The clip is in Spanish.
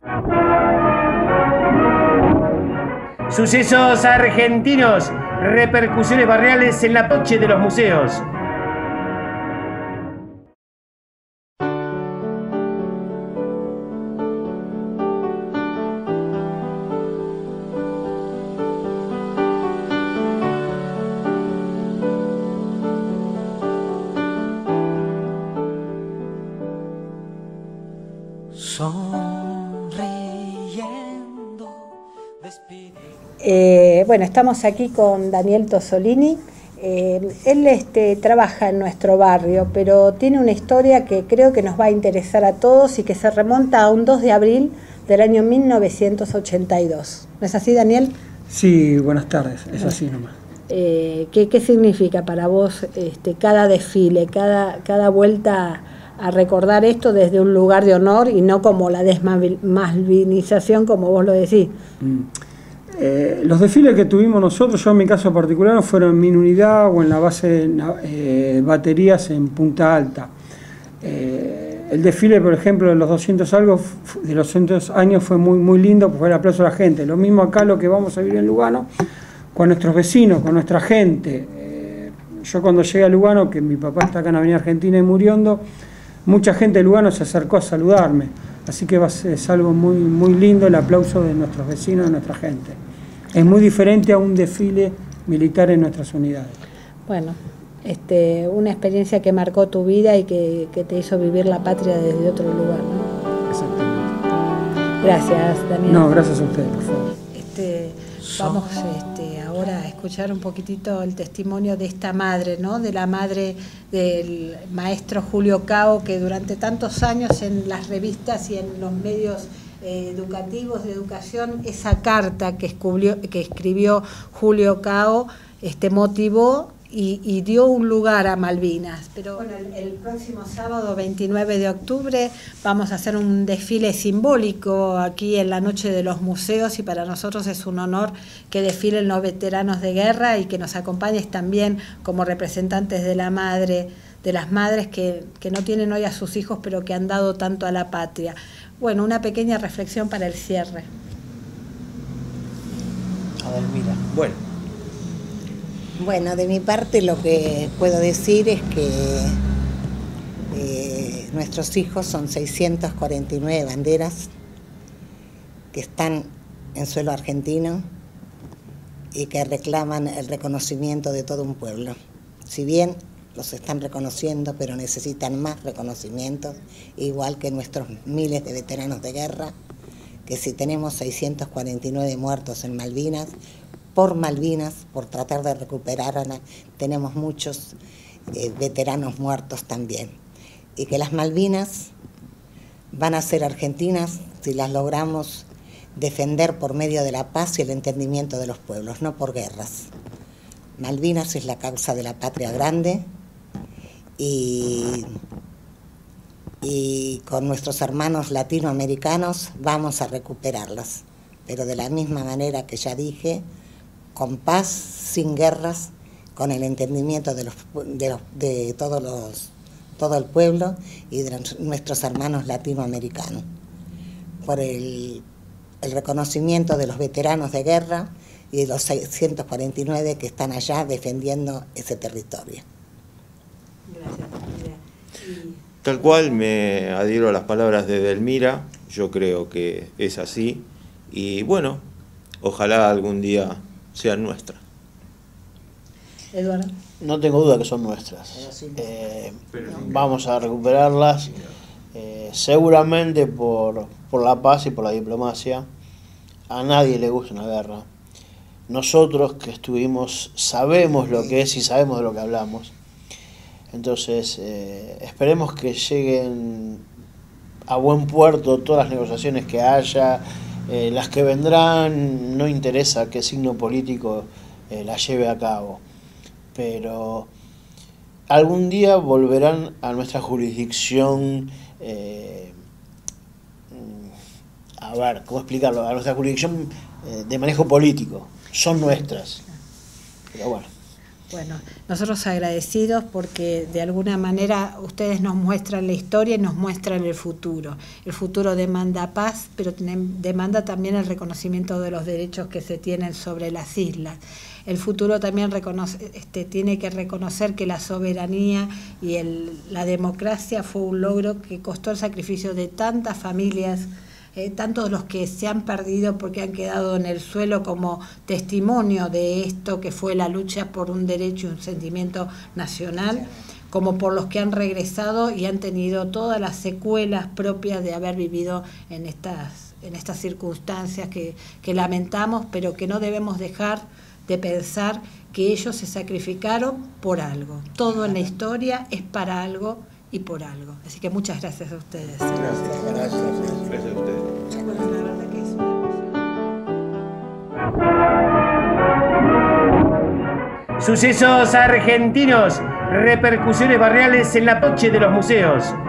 Sucesos argentinos, repercusiones barriales en la noche de los museos. Bueno, estamos aquí con Daniel Tosolini. Él trabaja en nuestro barrio, pero tiene una historia que creo que nos va a interesar a todos y que se remonta a un 2 de abril del año 1982. ¿No es así, Daniel? Sí, buenas tardes, es así nomás. ¿Qué significa para vos cada desfile, cada vuelta a recordar esto desde un lugar de honor y no como la desmalvinización, como vos lo decís? Los desfiles que tuvimos nosotros, yo en mi caso particular, fueron en mi unidad o en la base de baterías en Punta Alta. El desfile, por ejemplo, de los 200 años fue muy lindo, porque fue el aplauso de la gente. Lo mismo acá lo que vamos a vivir en Lugano, con nuestros vecinos, con nuestra gente. Yo cuando llegué a Lugano, que mi papá está acá en Avenida Argentina y Muriondo, mucha gente de Lugano se acercó a saludarme. Así que es algo muy lindo el aplauso de nuestros vecinos, de nuestra gente. Es muy diferente a un desfile militar en nuestras unidades. Bueno, una experiencia que marcó tu vida y que te hizo vivir la patria desde otro lugar, ¿no? Exactamente. Gracias, Daniel. No, gracias a ustedes, por favor. Vamos ahora a escuchar un poquitito el testimonio de esta madre, ¿no? De la madre del maestro Julio Cao, que durante tantos años en las revistas y en los medios educativos de educación, esa carta que escribió Julio Cao motivó y dio un lugar a Malvinas. Pero bueno, el próximo sábado 29 de octubre vamos a hacer un desfile simbólico aquí en la Noche de los Museos, y para nosotros es un honor que desfilen los veteranos de guerra y que nos acompañes también como representantes de la madre, de las madres que no tienen hoy a sus hijos, pero que han dado tanto a la patria. Bueno, una pequeña reflexión para el cierre. Adelmira. Bueno, de mi parte lo que puedo decir es que nuestros hijos son 649 banderas que están en suelo argentino y que reclaman el reconocimiento de todo un pueblo. Si bien los están reconociendo, pero necesitan más reconocimientos, igual que nuestros miles de veteranos de guerra, que si tenemos 649 muertos en Malvinas, por tratar de recuperarla, tenemos muchos veteranos muertos también. Y que las Malvinas van a ser argentinas si las logramos defender por medio de la paz y el entendimiento de los pueblos, no por guerras. Malvinas es la causa de la patria grande y con nuestros hermanos latinoamericanos vamos a recuperarlas, pero de la misma manera que ya dije, con paz, sin guerras, con el entendimiento de todo el pueblo y de nuestros hermanos latinoamericanos, por el reconocimiento de los veteranos de guerra y de los 649 que están allá defendiendo ese territorio. Gracias. Tal cual, me adhiero a las palabras de Delmira, yo creo que es así, y bueno, ojalá algún día sean nuestras. Eduardo. No tengo duda que son nuestras. Vamos a recuperarlas, seguramente por la paz y por la diplomacia. A nadie le gusta una guerra. Nosotros que estuvimos sabemos lo que es y sabemos de lo que hablamos. Entonces, esperemos que lleguen a buen puerto todas las negociaciones que haya. Las que vendrán, no interesa qué signo político las lleve a cabo, pero algún día volverán a nuestra jurisdicción, a ver, ¿cómo explicarlo? A nuestra jurisdicción de manejo político, son nuestras, pero bueno. Bueno, nosotros agradecidos porque de alguna manera ustedes nos muestran la historia y nos muestran el futuro. El futuro demanda paz, pero demanda también el reconocimiento de los derechos que se tienen sobre las islas. El futuro también tiene que reconocer que la soberanía y la democracia fue un logro que costó el sacrificio de tantas familias, tantos los que se han perdido porque han quedado en el suelo como testimonio de esto que fue la lucha por un derecho y un sentimiento nacional, como por los que han regresado y han tenido todas las secuelas propias de haber vivido en estas circunstancias que lamentamos, pero que no debemos dejar de pensar que ellos se sacrificaron por algo. Todo en la historia es para algo y por algo. Así que muchas gracias a ustedes. Gracias a ustedes. Bueno, la verdad que es una emoción. Sucesos argentinos, repercusiones barriales en la noche de los museos.